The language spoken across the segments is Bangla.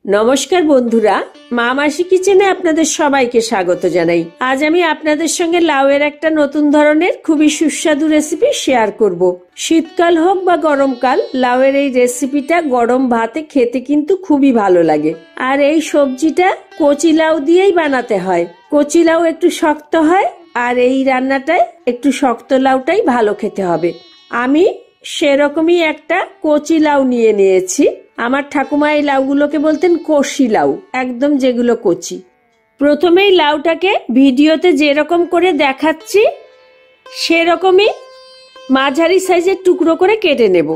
নমস্কার বন্ধুরা, মা মাসি কিচেনে আপনাদের সবাইকে স্বাগত জানাই। আজ আমি আপনাদের সঙ্গে লাউয়ের একটা নতুন ধরনের খুবই সুস্বাদু রেসিপি শেয়ার করব। শীতকাল হোক বা গরমকাল, লাউয়ের এই রেসিপিটা গরম ভাতে খেতে কিন্তু খুবই ভালো লাগে। আর এই সবজিটা কচি লাউ দিয়েই বানাতে হয়। কচি লাউ একটু শক্ত হয়, আর এই রান্নাটায় একটু শক্ত লাউটাই ভালো খেতে হবে। আমি সেরকমই একটা কচি লাউ নিয়েছি। আমার ঠাকুমা এই লাউগুলোকে বলতেন কষি লাউ, একদম যেগুলো কচি। প্রথমেই লাউটাকে ভিডিওতে যেরকম করে দেখাচ্ছি সেরকমই মাঝারি সাইজের টুকরো করে কেটে নেব।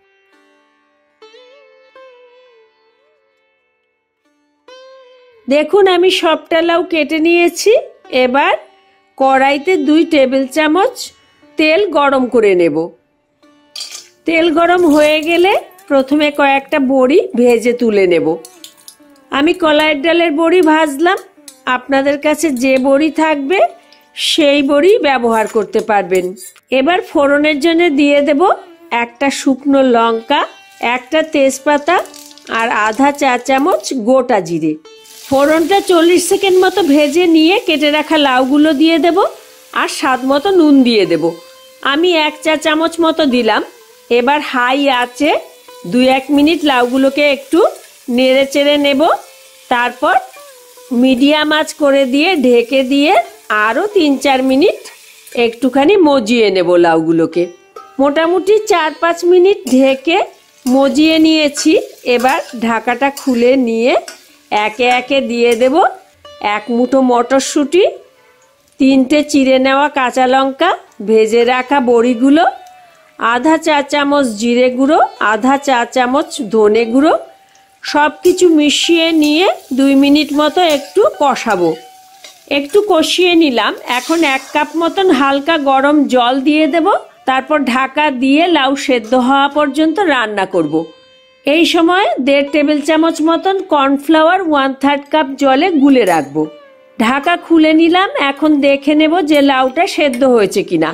দেখুন, আমি সবটা লাউ কেটে নিয়েছি। এবার কড়াইতে 2 টেবিল চামচ তেল গরম করে নেব। তেল গরম হয়ে গেলে প্রথমে কয়েকটা বড়ি ভেজে তুলে নেব। আমি কলাইয়ের ডালের বড়ি ভাজলাম। আপনাদের কাছে যে বড়ি থাকবে সেই বড়ি ব্যবহার করতে পারবেন। এবার ফোড়নের জন্য দিয়ে দেব একটা শুকনো লঙ্কা, একটা তেজপাতা আর আধা চা চামচ গোটা জিরে। ফোড়নটা 40 সেকেন্ড মতো ভেজে নিয়ে কেটে রাখা লাউগুলো দিয়ে দেব আর স্বাদ মতো নুন দিয়ে দেব। আমি 1 চা চামচ মতো দিলাম। এবার হাই আঁচে 2-1 মিনিট লাউগুলোকে একটু নেড়ে চেড়ে নেব। তারপর মিডিয়াম আঁচ করে দিয়ে ঢেকে দিয়ে আরও 3-4 মিনিট একটুখানি মজিয়ে নেব লাউগুলোকে। মোটামুটি 4-5 মিনিট ঢেকে মজিয়ে নিয়েছি। এবার ঢাকাটা খুলে নিয়ে একে একে দিয়ে দেব 1 মুঠো মটরশুঁটি, 3টে চিড়ে নেওয়া কাঁচা লঙ্কা, ভেজে রাখা বড়িগুলো, আধা চা চামচ জিরে গুঁড়ো, আধা চা চামচ ধনে গুঁড়ো, সব কিছু মিশিয়ে নিয়ে 2 মিনিট মতো একটু কষাবো। একটু কষিয়ে নিলাম। এখন 1 কাপ মতন হালকা গরম জল দিয়ে দেব। তারপর ঢাকা দিয়ে লাউ সেদ্ধ হওয়া পর্যন্ত রান্না করব। এই সময় 1.5 টেবিল চামচ মতন কর্নফ্লাওয়ার 1/3 কাপ জলে গুলে রাখবো। ঢাকা খুলে নিলাম। এখন দেখে নেব যে লাউটা সেদ্ধ হয়েছে কিনা।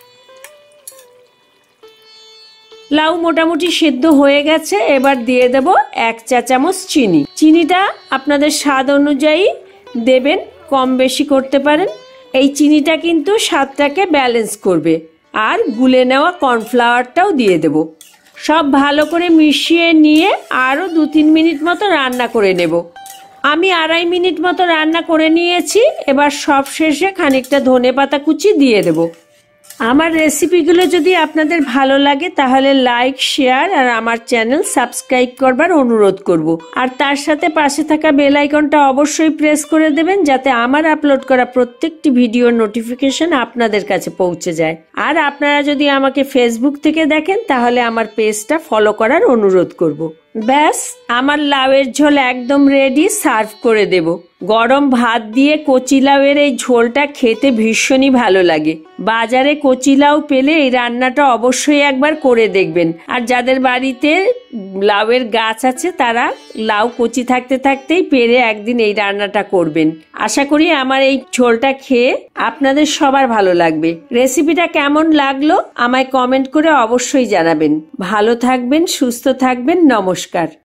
লাউ মোটামুটি সেদ্ধ হয়ে গেছে। এবার দিয়ে দেব 1 চা চামচ চিনি। চিনিটা আপনাদের স্বাদ অনুযায়ী দেবেন, কম বেশি করতে পারেন। এই চিনিটা কিন্তু স্বাদটাকে ব্যালেন্স করবে। আর গুলে নেওয়া কর্নফ্লাওয়ারটাও দিয়ে দেব। সব ভালো করে মিশিয়ে নিয়ে আরও 2-3 মিনিট মতো রান্না করে নেব। আমি 2.5 মিনিট মতো রান্না করে নিয়েছি। এবার সব শেষে খানিকটা ধনেপাতা কুচি দিয়ে দেব। আমার রেসিপিগুলো যদি আপনাদের ভালো লাগে তাহলে লাইক, শেয়ার আর আমার চ্যানেল সাবস্ক্রাইব করবার অনুরোধ করব। আর তার সাথে পাশে থাকা বেল আইকনটা অবশ্যই প্রেস করে দেবেন, যাতে আমার আপলোড করা প্রত্যেকটি ভিডিওর নোটিফিকেশন আপনাদের কাছে পৌঁছে যায়। আর আপনারা যদি আমাকে ফেসবুক থেকে দেখেন তাহলে আমার পেজটা ফলো করার অনুরোধ করব। ব্যাস, আমার লাউয়ের ঝোল একদম রেডি। সার্ভ করে দেব। গরম ভাত দিয়ে কচি লাউয়ের এই ঝোলটা খেতে ভীষণই ভালো লাগে। বাজারে কচি লাউ পেলে এই রান্নাটা অবশ্যই একবার করে দেখবেন। আর যাদের বাড়িতে লাউয়ের গাছ আছে তারা লাউ কচি থাকতে থাকতেই পেরে একদিন এই রান্নাটা করবেন। আশা করি আমার এই ঝোলটা খেয়ে আপনাদের সবার ভালো লাগবে। রেসিপিটা কেমন লাগলো আমায় কমেন্ট করে অবশ্যই জানাবেন। ভালো থাকবেন, সুস্থ থাকবেন। নমস্কার।